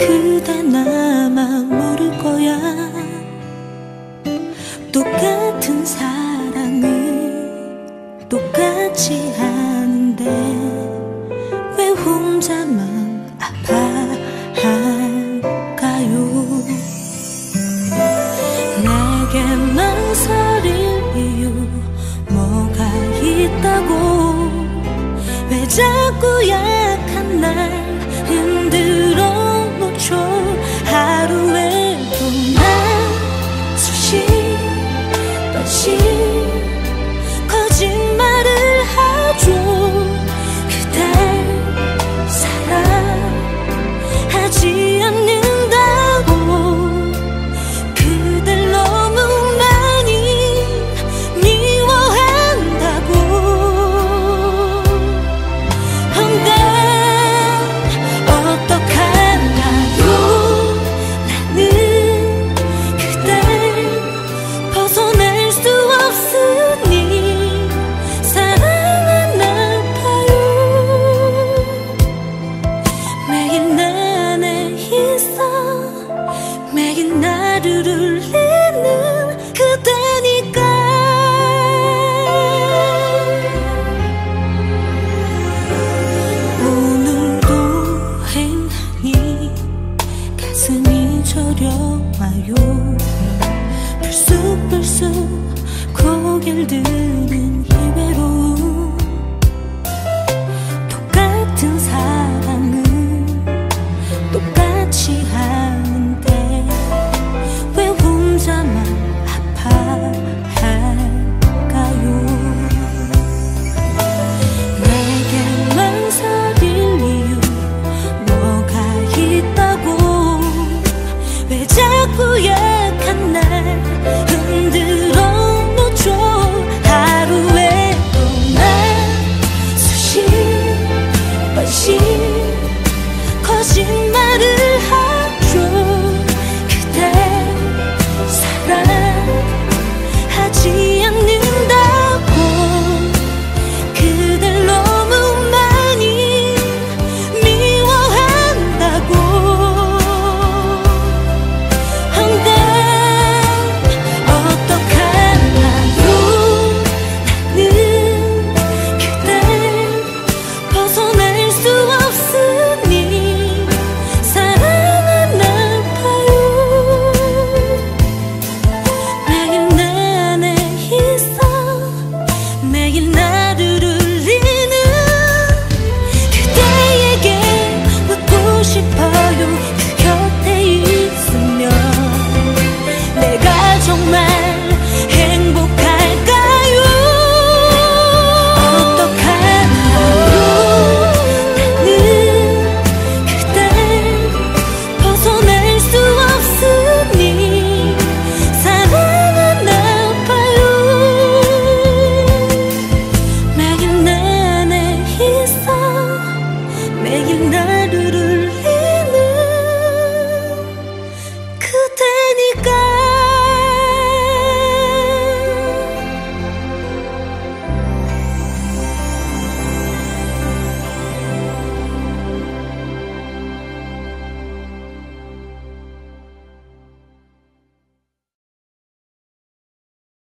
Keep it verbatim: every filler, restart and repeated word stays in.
그대 나만 모를 거야. 똑같은 사랑을 똑같이 하는데 왜 혼자만 아파할까요? 내게 망설일 이유 뭐가 있다고? 왜 자꾸 약한 날 흔들어 놓죠? 하루에도 난 수십 번씩 거짓말을 하죠. 그댈 사랑하지 않는다고. 그댈 너무 많이 미워한다고. 근데 어떡할까요? 나는 그댈 벗어날 수 없으니 사랑은 아파요. 매일 내 안에 있어 매일 나를 울리는 그대니까. 오늘도 행하니 가슴이 저려와요. 불쑥불쑥 고개를 드는 이 외로움. 똑같은 사랑은 똑같이 하는데 왜 혼자만 아파할까요? 내게 망설일 이유 뭐가 있다고? 왜 자꾸 약한 날 흔들어 놓죠? 하루에도 난 수십 번씩 거짓말을 하죠. 그댈 사랑하지 않는다고. 그댈 너무 많이 미워한다고. 근데 어떡할까요? 나는 그댈 벗어날 수 없으니 사랑은 아파요. 매일 내 안에 있어 매일 나를 울리는 그대에게 묻고 싶어요. 그 곁에 있으면 내가 정말 행복할까요? 어떡할까요? 나는 그댈 벗어날 수 없으니 사랑은 아파요. 매일 내 안에 있어 매일 나